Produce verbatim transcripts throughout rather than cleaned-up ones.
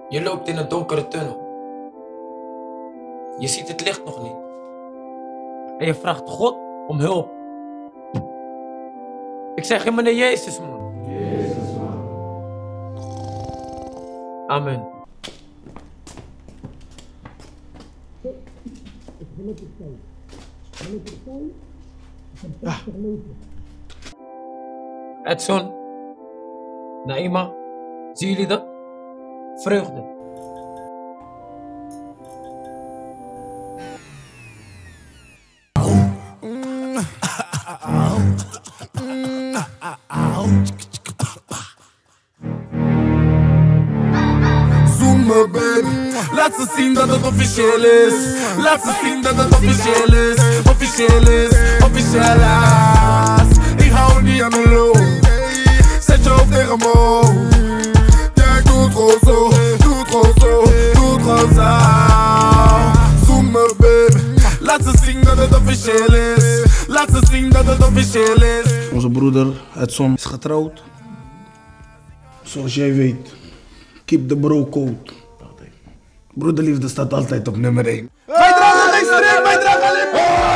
Je loopt in een donkere tunnel. Je ziet het licht nog niet. En je vraagt God om hulp. Ik zeg je, meneer Jezus, man. Jezus, man. Amen. Ja. Edson, Naima, zien jullie dat? Vreugde. Zoen me baby, laat ze zien dat het officieel is. Laat ze zien dat het officieel is. Officieel is, officieel is. Ik hou niet aan de loop. Zet je hoofd tegen me op. Ja, ik doe het gewoon zo. Doe het gewoon zo, doe het gewoon zo. Zoen me baby, laat ze zien dat het officieel is. Laat ze zien dat het officieel is. Onze broeder Edson is getrouwd. Zoals jij weet, keep the bro code. Broederliefde staat altijd op nummer één. Wij dragen links erin, wij dragen links.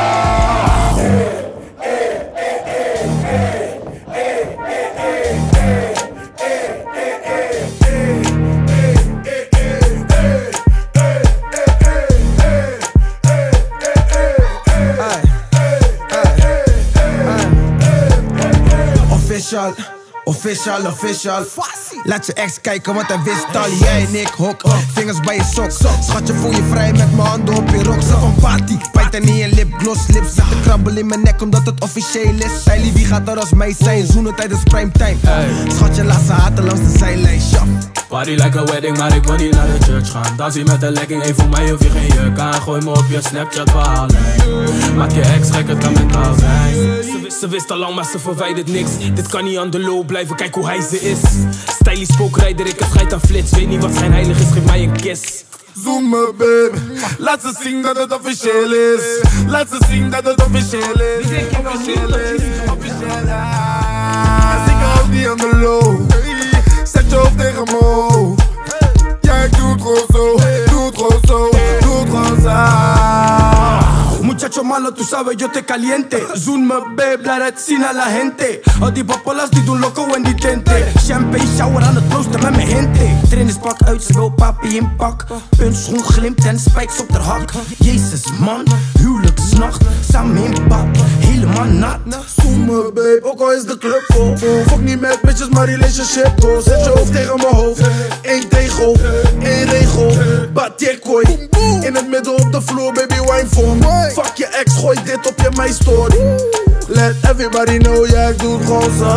Official, official, official. Laat je ex kijken, want hij wist al. Jij en ik hok, vingers bij je sok. Schatje, voel je vrij met mijn handen op je rok. Zat van party, bijt er niet in lipgloss. Lips zitten krabbelen in mijn nek omdat het officieel is. Zij wie gaat er als mij zijn, zoenen tijdens primetime. Schatje, laat ze haten langs de zijlijn. Party like a wedding, maar ik wil niet naar de church gaan. Dansie met de legging, één voor mij hoef je geen jurk aan. Gooi me op je Snapchat verhaallijn. Maak je ex gek, het kan mentaal zijn. Ze wist, ze wist al lang, maar ze verwijdert niks. Dit kan niet aan de low blijven, kijk hoe hij ze is. Stylish spookrijder, ik heb scheid aan flits. Weet niet wat schijnheilig is, geef mij een kiss. Zoen me baby, laat ze zien dat het officieel is. Laat ze zien dat het officieel is. Officieel is, officieel is. Ik hou niet aan de low. Zet je hoofd tegen me op. Ja, ik doe het gewoon zo. Doe het gewoon zo, doe het gewoon zo. Muchacho malo, tú sabes, yo te caliente. Zoen me babe, laat het zien aan la gente. Al die papolas die doen loco en die tente. Champagne shower aan het proosten met mijn gente. Trainingspak uit, ze wil papi in pak. Puntschoen glimt en spijks op de hak. Jezus man, huwelijksnacht. Samen in bad, helemaal nat. Zoen me babe, ook al is de club vol. Fuck niet met bitches, maar relationship goals. Zet je hoofd tegen mijn hoofd. Eén tegel, één regel. Batjekooi. In het midden op de vloer, baby wine for me. Fuck je ex, gooi dit op je my story. Let everybody know, ja ik doe het gewoon zo.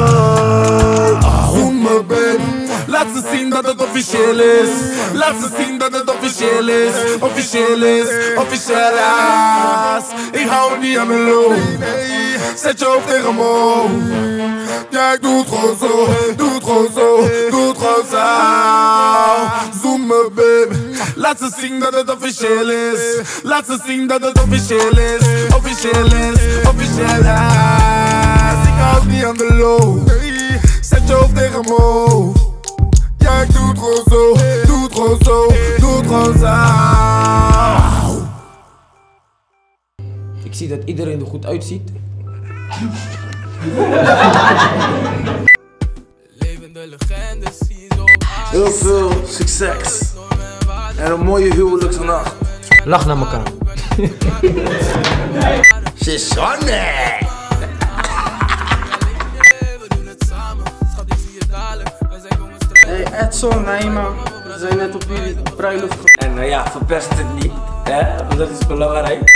Zoen me baby, laat ze zien dat het officieel is. Laat ze zien dat het officieel is. Officieel is, officieel is. Ik hou niet aan de low. Zet je hoofd tegen me op. Ja ik doe het gewoon zo. Doe het gewoon zo, doe het gewoon zo. Zoen me baby, laat ze zien dat het officieel is. Laat ze zien dat het officieel is. Officieel is, officieel is. Ik hou niet aan de low. Zet je hoofd tegen me op. Ja ik doe het gewoon zo. Doe het gewoon zo, doe het gewoon zo. Ik zie dat iedereen er goed uitziet. Levende legendes, zie zo. Heel veel succes. En een mooie huwelijksnacht. Lach naar elkaar. Sisonne! Hey Edson, Naima, we zijn net op jullie bruiloft geweest. En uh, ja, verpest het niet, hè? Want dat is belangrijk.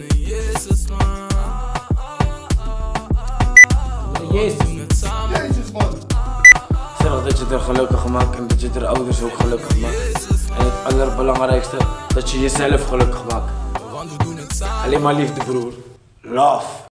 Jezus. Jezus man. Zeg dat je het er gelukkig maakt en dat je er ouders ook gelukkig maakt. En het allerbelangrijkste, dat je jezelf gelukkig maakt. Alleen maar liefde, broer. Love.